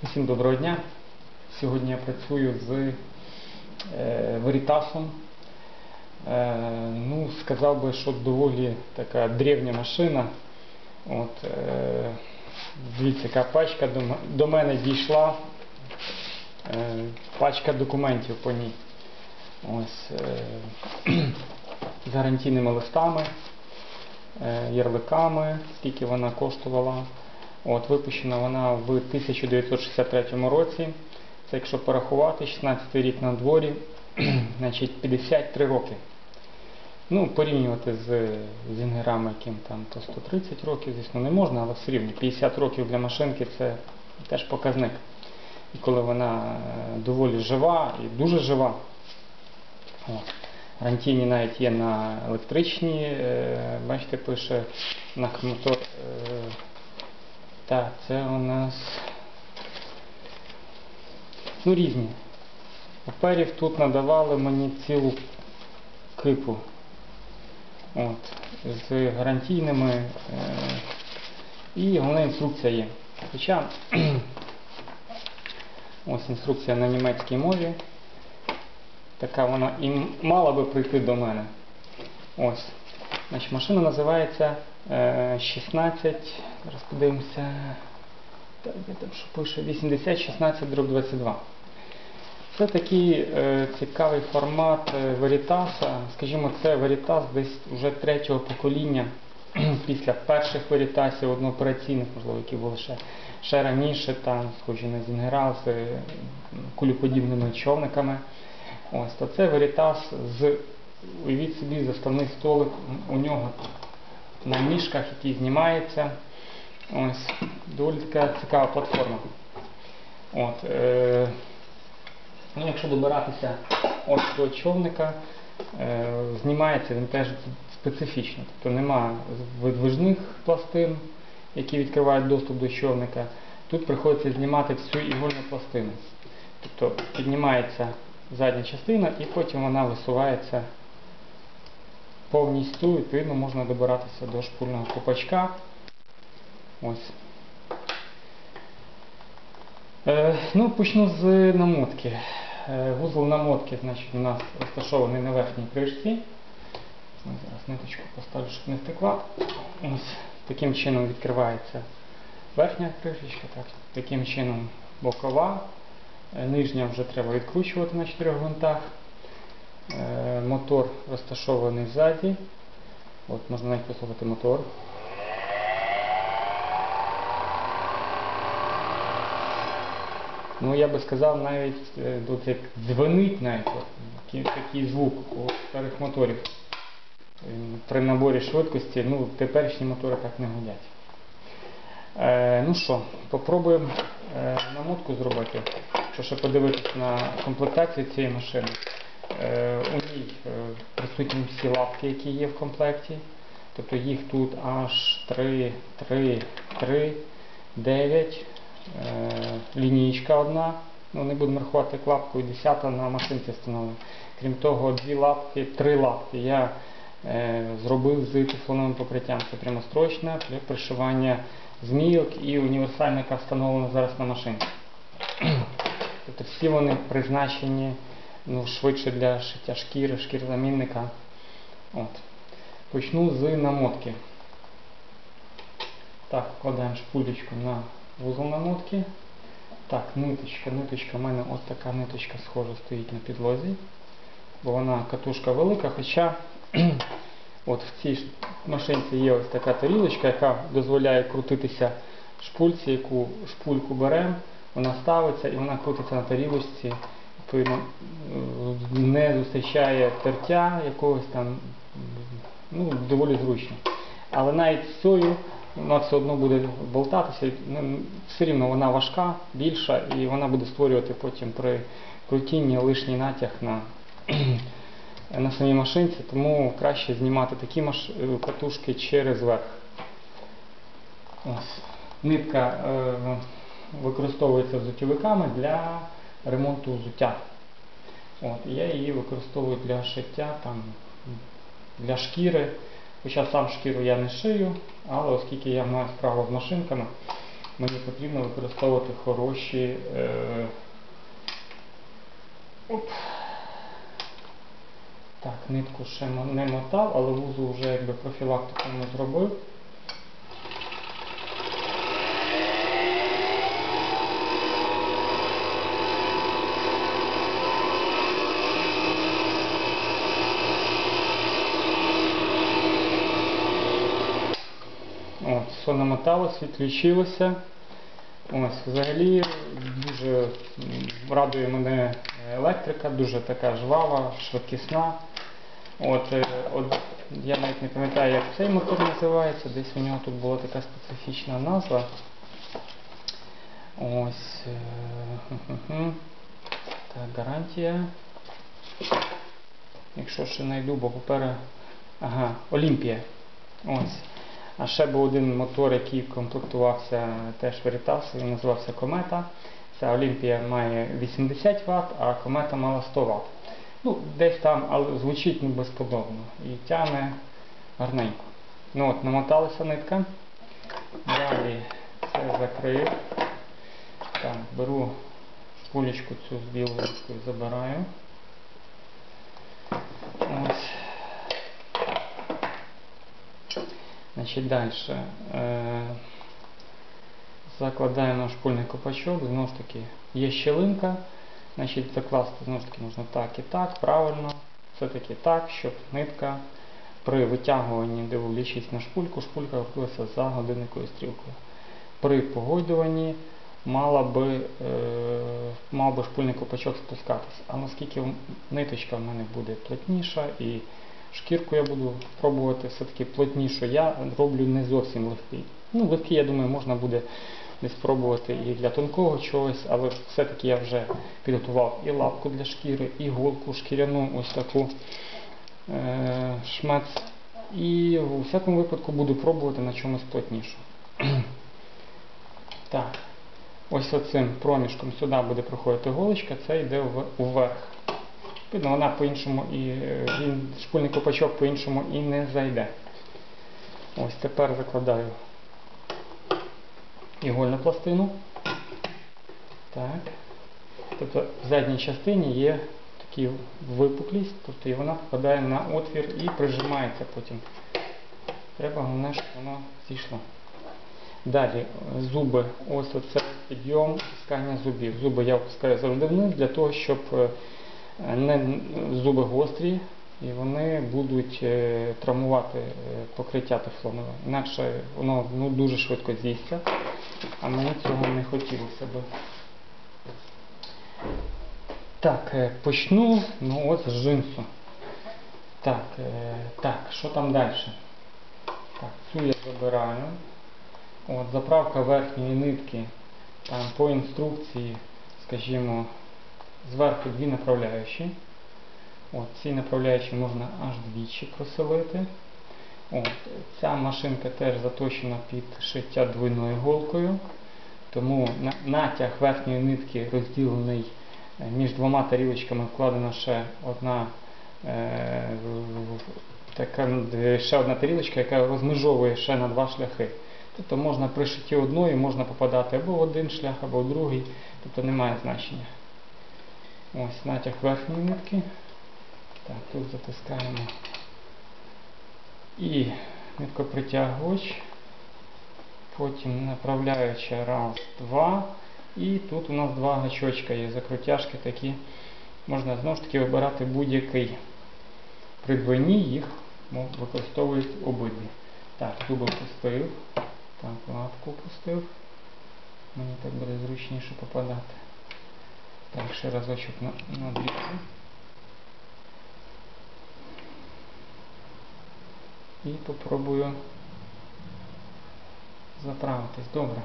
Всім доброго дня! Сьогодні я працюю з Veritas. Сказав би, що доволі така древня машина. Дивіться, яка пачка до мене дійшла. Пачка документів по ній. З гарантійними листами, ярликами, скільки вона коштувала. Випущена вона в 1963 році. Це якщо порахувати, 16-й рік на дворі, значить 53 роки. Порівнювати з зінгерами, яким там по 130 років, звісно, не можна, але все рівно 50 років для машинки це теж показник. І коли вона доволі жива і дуже жива. Гарантійні навіть є на електричні, бачите, пише на мотор. Так, це у нас різні. Паперів тут надавали мені цілу кипу. З гарантійними. І головна інструкція є. Хоча ось інструкція на німецькій мові. Така вона і мала би прийти до мене. Значить, машина називається 16, зараз подивимося, так, де там що пише, 8016/22. Це такий цікавий формат Veritas. Скажімо, це Veritas десь вже третього покоління, після перших Veritas, одноопераційних, можливо, які були ще раніше, там, схожі на зінгера з кулеподібними човниками. То це Veritas з, уявіть собі, заставний столик у нього на ніжках, який знімається. Доволі така цікава платформа. Якщо добиратися до човника, знімається він теж специфічно. Тобто нема видвижних пластин, які відкривають доступ до човника. Тут приходиться знімати всю ігольну пластину. Тобто піднімається задня частина і потім вона висувається повністю, відповідно можна добиратися до шпульного копачка. Почну з намотки. Вузол намотки, значить, у нас розташований на верхній кришці. Зараз ниточку поставлю, щоб не втекла. Таким чином відкривається верхня кришечка, таким чином бокова. Нижня вже треба відкручувати на 4 гвинтах. Мотор розташований ззаді. Можна навіть послухати мотор. Я би сказав, навіть як дзвенить навіть такий звук у старих моторів. При наборі швидкості, теперішні мотори так не гудять. Попробуємо намотку зробити. Якщо ще подивитися на комплектацію цієї машини, у ній присутні всі лапки, які є в комплекті. Тобто їх тут аж 9, лінійка одна, не будемо рахувати клапку, і 10 на машинці встановлена. Крім того, 3 лапки я зробив з тефлоновим покриттям. Це прямострочне, пришивання змійок і універсальна, яка встановлена зараз на машинці. Тобто всі вони призначені швидше для шиття шкіри, шкірозамінника. Почну з намотки. Так, вкладаємо шпулечку на вузол намотки. Так, ниточка, у мене ось така ниточка схожа стоїть на підлозі, бо вона катушка велика, хоча в цій машинці є ось така тарілочка, яка дозволяє крутитися шпульці, яку шпульку беремо, вона ставиться і вона крутиться на тарілочці, відповідно не зустрічає тертя якогось там, доволі зручно. Але навіть з цією вона все одно буде болтатися, все рівно вона важка, більша, і вона буде створювати потім при крутінні лишній натяг на самій машинці, тому краще знімати такі катушки через верх. Нитка використовується взуттєвиками для ремонту взуття. Я її використовую для шиття, для шкіри. Хоча сам шкіру я не шию, але оскільки я маю справу з машинками, мені потрібно використовувати хороші Так, нитку ще не мотав, але вузол вже якби профілактику не зробив. От, все намоталось, відключилося. Ось, взагалі дуже радує мене електрика, дуже така жвава, швидкісна. От, я навіть не пам'ятаю, як цей мотор називається, десь у нього тут була така специфічна назва. Ось, так, гарантія. Якщо ще знайду, бо попереду, ага, Олімпія. Ось. А ще був один мотор, який комплектувався теж Veritas, він називався Комета. Ця Олімпія має 80 Вт, а Комета мала 100 Вт. Ну, десь там, але звучить безподобно і тягне гарненько. Ну от, намоталася нитка. Далі це закрив. Так, беру шпулечку цю з білою ниткою, забираю. Ось. Значить, далі закладаємо шпульний копачок, знову ж таки є щілинка, значить закласти знову ж таки можна так і так, правильно, все-таки так, щоб нитка при витягуванні, дивлячись на шпульку, шпулька рухалася за годинниковою стрілкою. При погойдуванні мав би шпульний копачок спускатися, а наскільки ниточка в мене буде плотніша і шкірку я буду пробувати все-таки плотнішу. Я роблю не зовсім легкий. Ну, легкий, я думаю, можна буде десь пробувати і для тонкого чогось, але все-таки я вже підготував і лапку для шкіри, і голку шкіряну, ось таку шмець. І у всякому випадку буду пробувати на чомусь плотнішу. Так, ось оцим проміжком сюди буде проходити голочка, це йде вверх. Видно, вона по-іншому і шпульний копачок по-іншому і не зайде. Ось тепер закладаю ігольну пластину. Так. Тобто в задній частині є така випуклість, тобто і вона попадає на отвір і прижимається потім. Треба головне, щоб воно зійшло. Далі зуби, ось оце підйом, стискання зубів. Зуби я опускаю завжди вниз для того, щоб зуби гострі і вони будуть травмувати покриття тефлонове. Інакше воно дуже швидко з'їсться, а мені цього не хотілося б. Так, почну от з джинсу. Так, що там далі? Так, цю я забираю. От, заправка верхньої нитки, там по інструкції, скажімо, зверху дві направляючі. От, ці направляючі можна аж двічі проселити. От, ця машинка теж заточена під шиття двойною голкою, тому натяг верхньої нитки розділений між двома тарілочками, вкладена ще одна тарілочка, яка розмежовує ще на два шляхи. Тобто можна при шитті одної можна попадати або в один шлях, або в другий, тобто немає значення. Ось натяг верхньої нитки. Так, тут затискаємо. І ниткопритягувач. Потім направляюча раз, два. І тут у нас два гачочка є, закрутяшки такі. Можна знову ж таки вибирати будь-який. При двойні їх використовують обидві. Так, зуби пустив. Так, лапку пустив. Мені так буде зручніше попадати. Так, ще разочок на дрібку. І попробую заправитись. Добре.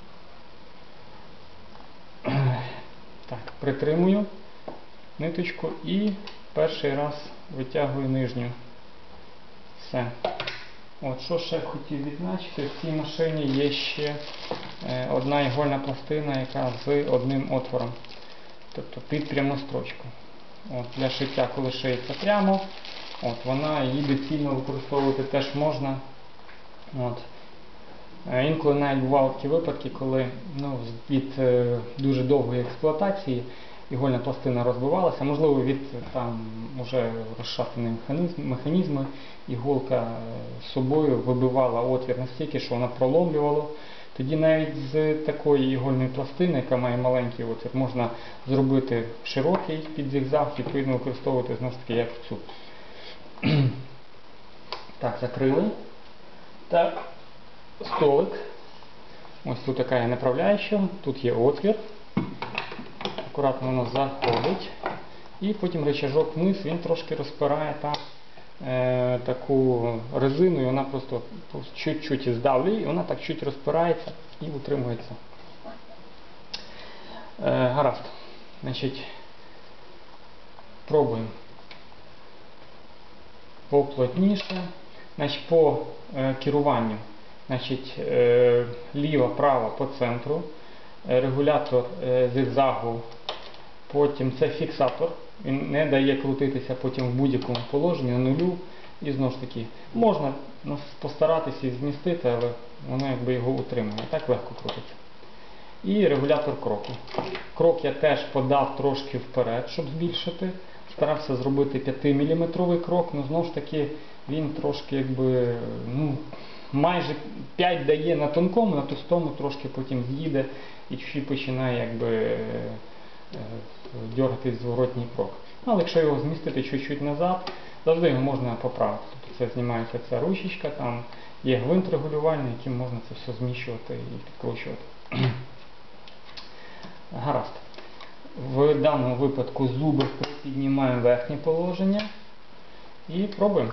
Так, притримую ниточку і перший раз витягую нижню. Все. От, що ще хотів відзначити, в цій машині є ще одна ігольна пластина, яка з одним отвором. Тобто під пряму строчку. От, для шиття, коли шиється прямо, от, її доцільно використовувати теж можна. От. Інколи навіть бували такі випадки, коли від дуже довгої експлуатації ігольна пластина розбивалася, можливо від там уже розшатані механізми, іголка собою вибивала отвір настільки, що вона проломлювала. Тоді навіть з такої ігольної пластини, яка має маленький отвір, можна зробити широкий під зигзаг, відповідно використовувати знову ж таки як цю. Так, закрили. Так, столик. Ось тут така є направляюча, тут є отвір. Акуратно воно заходить. І потім рычажок вниз, він трошки розпирає там таку резину, і вона просто чуть-чуть здавлює, і вона так чуть розпирається і утримується. Гаразд. Значить, пробуємо. Поплотніше. Значить, по керуванню. Значить, ліва, права по центру, регулятор зигзагу, потім це фіксатор, він не дає крутитися потім в будь-якому положенні, на нулю, і знову ж таки, можна постаратися і змістити, але воно якби його утримує, так легко крутиться. І регулятор кроку. Крок я теж подав трошки вперед, щоб збільшити, старався зробити 5-мм крок, але знову ж таки він трошки якби, майже 5 дає на тонкому, на товстому трошки потім з'їде і чуть починає якби дергатись зворотній крок. Але якщо його змістити чуть-чуть назад, завжди його можна поправити. Тобто це знімається ця ручечка, там є гвинт регулювальний, яким можна це все зміщувати і підкручувати. Гаразд. В даному випадку зуби піднімаємо верхнє положення і пробуємо.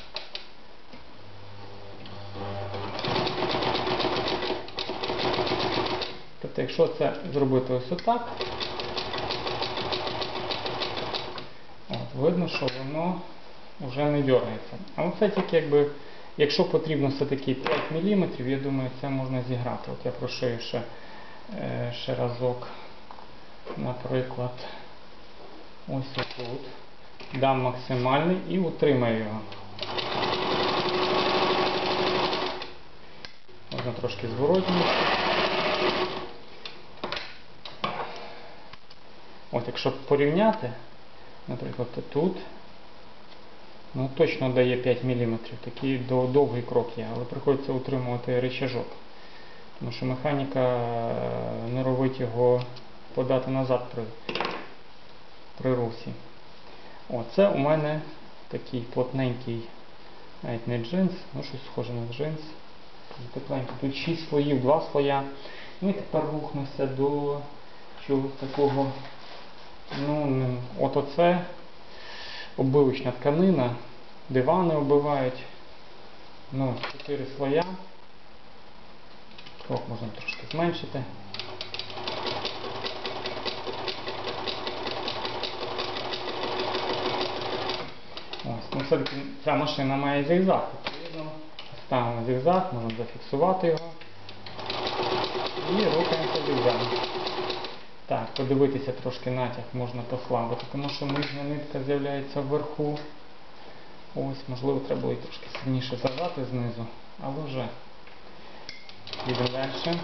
Тобто, якщо це зробити ось отак, видно, що воно вже не дергається. А оце тільки якби, якщо потрібно все-таки 5 мм, я думаю, це можна зіграти. От я прошию ще разок, наприклад, ось тут. Дам максимальний і утримаю його. Можна трошки зворотніше. От якщо порівняти, наприклад, тут, точно дає 5 мм, такий довгий крок є, але приходиться утримувати рычажок, тому що механіка норовить його подати назад при русі. Це у мене такий плотненький, навіть не джинс, щось схоже на джинс. Тепленький. Тут 6 слоїв, 2 слоя. І тепер рухнемося до чогось такого. От оце оббивочна тканина, дивани оббивають. 4 слоя. Крок можна трошки зменшити. Все-таки ця машина має зигзаг. Відповідно, ставимо зигзаг, можна зафіксувати його і рухаємося зигзагом. Так, подивитися трошки натяг можна послабити, тому що нижня нитка з'являється вверху. Можливо, треба було її трошки сильніше зажати знизу, але вже. Йдемо далі.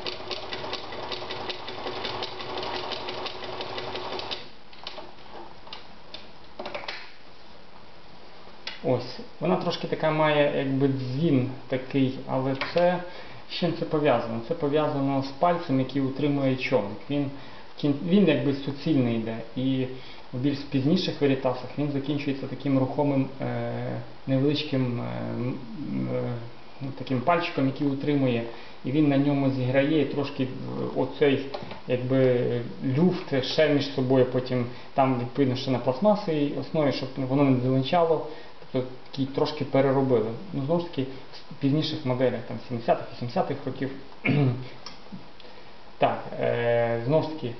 Вона трошки така має якби дзвін такий, але з чим це пов'язано? Це пов'язано з пальцем, який утримує човник. Він якби суцільний йде, і в більш пізніших варітасах він закінчується таким рухомим невеличким таким пальчиком, який утримує, і він на ньому зіграє, і трошки оцей якби люфт ще між собою потім, там відповідно ще на пластмасовій основі, щоб воно не дзеленчало, тобто трошки переробили. Знову ж таки, в пізніших моделях, там 70-х, 80-х років. Так, знову ж таки,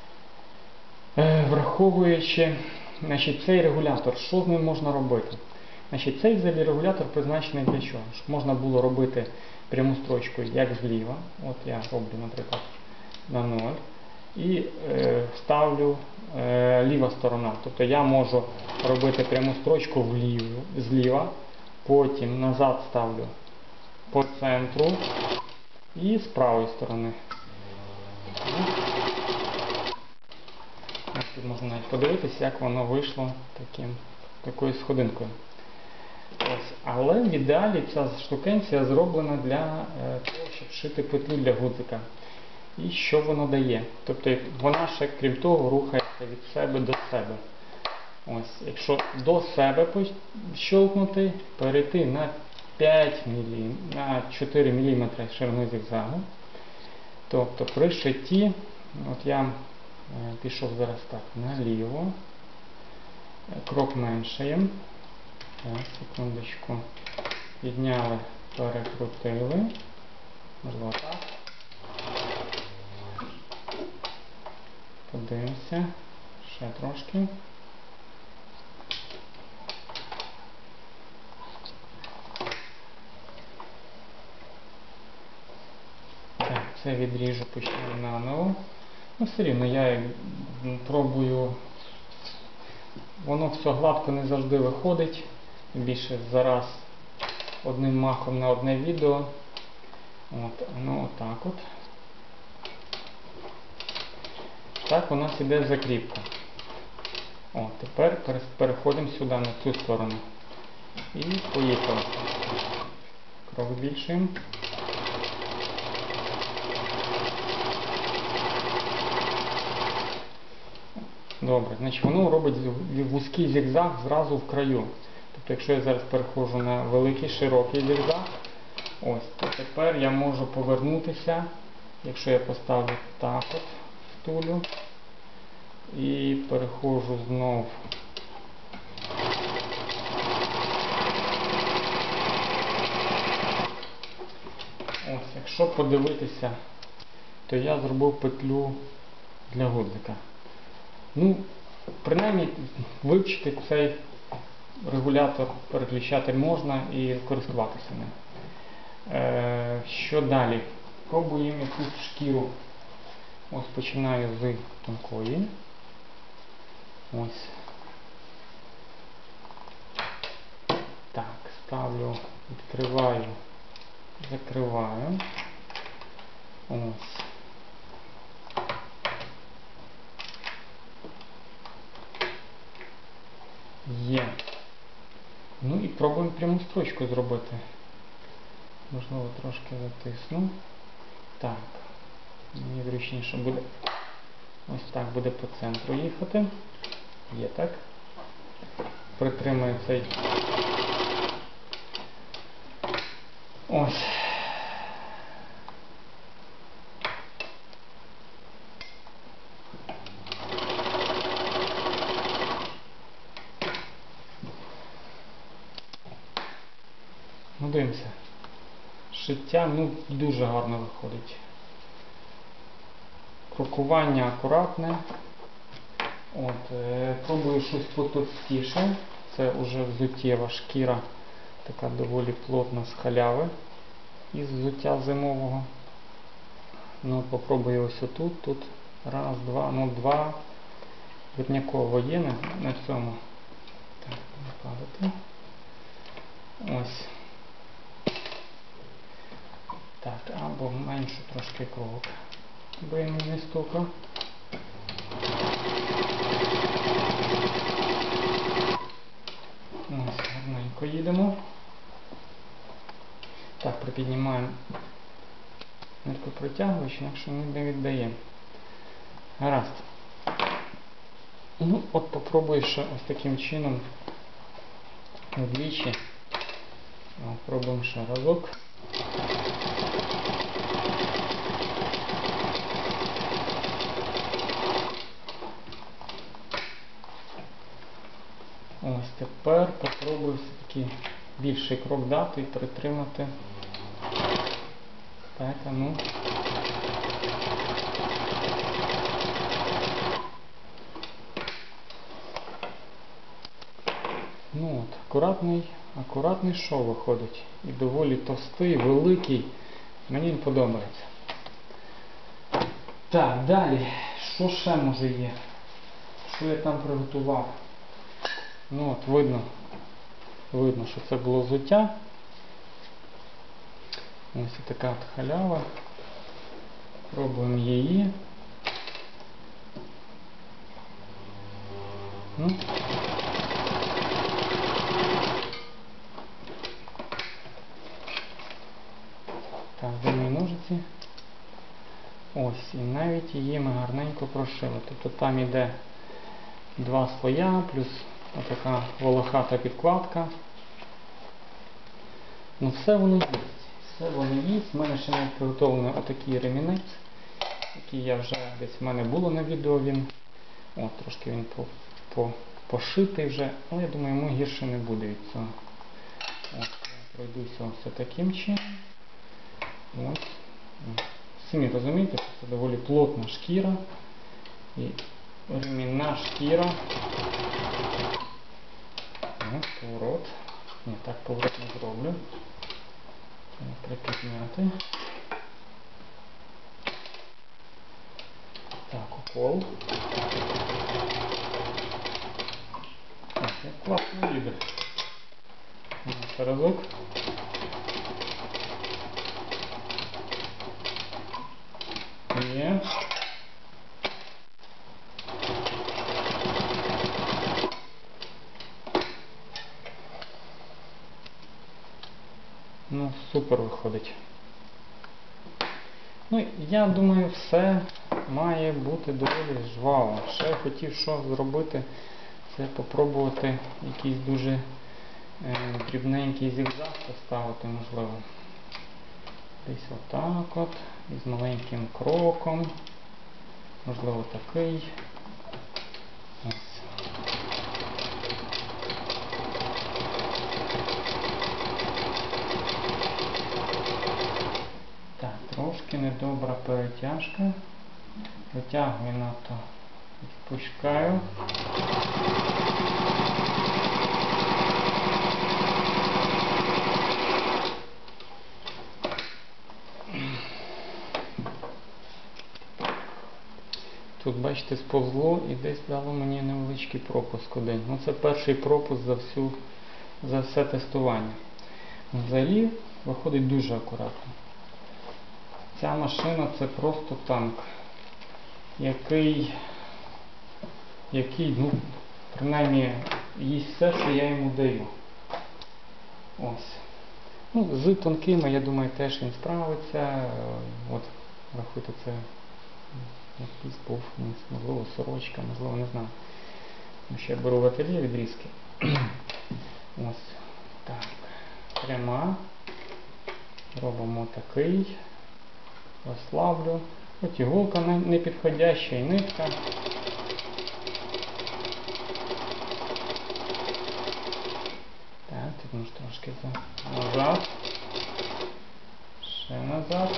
враховуючи цей регулятор, що з ним можна робити? Цей взагалі регулятор призначений для чого? Щоб можна було робити пряму строчку як зліва. От я роблю, наприклад, на 0. І ставлю ліва сторона. Тобто я можу робити пряму строчку зліва, потім назад ставлю по центру, І з правої сторони. Ось тут можна навіть подивитися, як воно вийшло такою сходинкою. Ось. Але в ідеалі ця штукенція зроблена для того, щоб шити петлю для гудзика. І що воно дає? Тобто вона ще, крім того, рухається від себе до себе. Ось. Якщо до себе щелкнути, перейти на 4 мм ширину зігзагу. Тобто при шитті, от я пішов зараз так, наліво, крок меншаємо, секундочку, підняли, перекрутили, можливо так, подивимося, ще трошки. Так, це відріжу, почну наново. Ну, все рівно я пробую, воно все гладко не завжди виходить, більше зараз одним махом на одне відео. От, ну отак от. Так у нас іде закріпка. О, тепер переходимо сюди, на цю сторону. І поїхали. Крок збільшуємо. Добре, значить воно робить вузький зігзаг зразу в краю. Тобто, якщо я зараз переходжу на великий, широкий зігзаг, ось, то тепер я можу повернутися, якщо я поставлю так от, втулю, і переходжу знов. Ось, якщо подивитися, то я зробив петлю для гудзика. Ну, принаймні, вивчити цей регулятор, переключатель можна і користуватися ним. Що далі? Пробуємо якусь шкіру. Ось починаю з тонкої. Ось. Так, ставлю, відкриваю, закриваю. Ось. Є. Ну і пробуємо пряму строчку зробити. Можливо, трошки затисну. Так. Мені зручніше буде. Ось так буде по центру їхати. Є так. Притримую цей. Ось. Ну, дивимося. Шиття, ну, дуже гарно виходить. Крокування акуратне. От, пробую щось потовстіше. Це вже взуттєва шкіра, така доволі плотна з халяви із взуття зимового. Ну, попробую ось отут, тут раз, два, ну два витняково є на цьому. Так, не падати. Ось. Так, або менше трошки крок, бо йому не стукав. Ось, гарненько їдемо. Так, припіднімаємо ниткопротягувач, інакше не віддаємо. Гаразд. Ну, от попробую ще ось таким чином вдвічі. Пробуємо ще разок. Ось тепер попробую все-таки більший крок дати і притримати. Так, а ну. Ну от, акуратний шов виходить. І доволі товстий, великий. Мені він подобається. Так, далі. Що ще може є? Що я там приготував? Ну от, видно, що це було взуття. Ось така от халява. Пробуємо її. Ну. Так, де мої ножиці? Ось, і навіть її ми гарненько прошили. Тобто там іде 2 слоя, плюс отака волохата підкладка. Ну все воно є. Все воно є. У мене ще навіть приготовлений отакий ремінець, який я вже десь в мене було на відео він. От, трошки він пошитий вже, але я думаю, йому гірше не буде від цього. От, я пройдуся ось таким чином. Ось. Самі розумієте, що це доволі плотна шкіра і ремінна шкіра. Ось, поворот. Ні, так поворот не зроблю. Треба припідняти. Так, укол. Ось, як класно їде. Ще разок. Є. Ну, супер виходить. Ну, я думаю, все має бути доволі жваво. Ще я хотів що зробити, це попробувати якийсь дуже дрібненький зігзаг поставити, можливо. Десь отак от, із маленьким кроком. Можливо, такий. Ось. Так, трошки недобра перетяжка. Витягую надто, відпускаю. Тут, бачите, сповзло і десь дало мені невеличкий пропуск один. Ну, це перший пропуск за все тестування. Взагалі виходить дуже акуратно. Ця машина це просто танк, який ну, принаймні їсть все, що я йому даю. Ось. Ну, з тонкими, я думаю, теж він справиться. От, рахуйте, це якийсь був, можливо, сорочка, можливо, не знаю. Ще беру в ательє відрізки. Ось. Так. Пряма. Робимо такий. Розслаблю. От іголка не підходяща і нитка. Так, тут можна трошки назад. Ще назад.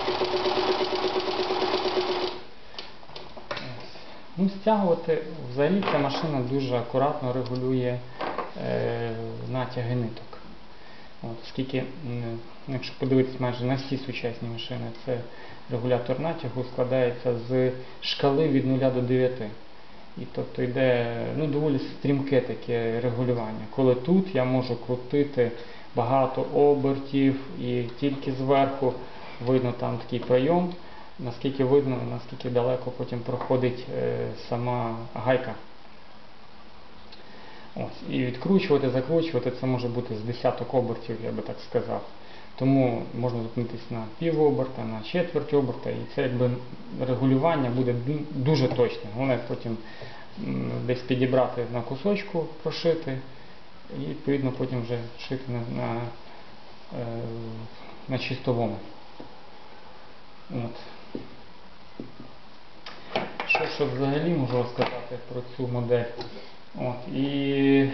Ну, стягувати, взагалі ця машина дуже акуратно регулює натяги ниток. От, оскільки, якщо подивитися майже на всі сучасні машини, це регулятор натягу складається з шкали від 0 до 9. І тобто йде доволі стрімке таке регулювання. Коли тут я можу крутити багато обертів і тільки зверху видно там такий прийом, наскільки видно, наскільки далеко потім проходить сама гайка. Ось. І відкручувати, закручувати це може бути з десяток обертів, я би так сказав. Тому можна зупинитися на пів оберта, на четверть оберта, і це якби регулювання буде дуже точне. Головне потім десь підібрати на кусочку, прошити, і відповідно потім вже шити на чистовому. От. Що взагалі можу розказати про цю модель? От. І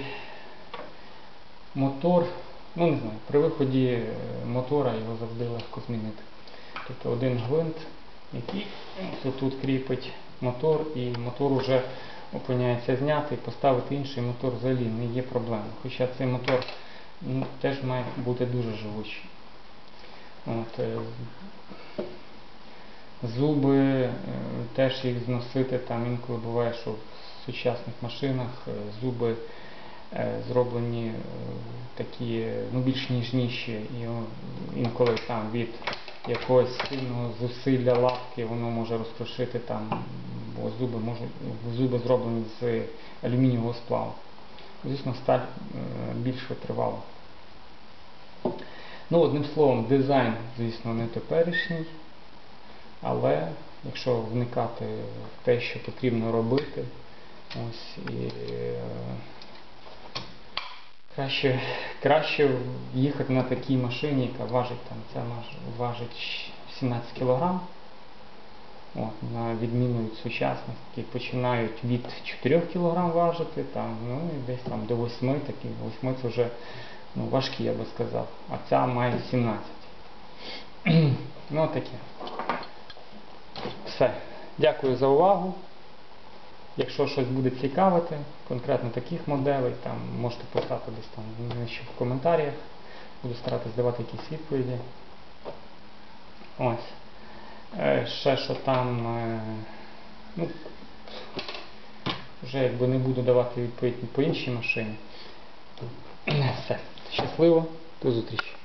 мотор, ну не знаю, при виході мотора його завжди легко змінити. Тобто один гвинт, який тут кріпить мотор, і мотор вже опиняється знятий, поставити інший мотор взагалі не є проблемою. Хоча цей мотор теж має бути дуже живучий. От. Зуби, теж їх зносити, там інколи буває, що в сучасних машинах зуби зроблені такі, більш ніжніші, і інколи там від якогось сильного зусилля лапки воно може розкрошити там, бо зуби зроблені з алюмінієвого сплаву. Звісно, сталь більш витривала. Ну, одним словом, дизайн, звісно, не теперішній, але якщо вникати в те, що потрібно робити, ось, і краще їхати на такій машині, яка важить, там, ця важить 17 кг, на відміну від сучасних, які починають від 4 кг важити, там, ну, і десь там до 8, такі 8 це вже важкі, я би сказав, а ця має 17. Ну, таке. Все. Дякую за увагу. Якщо щось буде цікавити, конкретно таких моделей, там можете писати десь там нижче в коментарях. Буду старатися давати якісь відповіді. Ось. Ще що там, ну, вже якби не буду давати відповідь по іншій машині. Все. Щасливо. До зустрічі.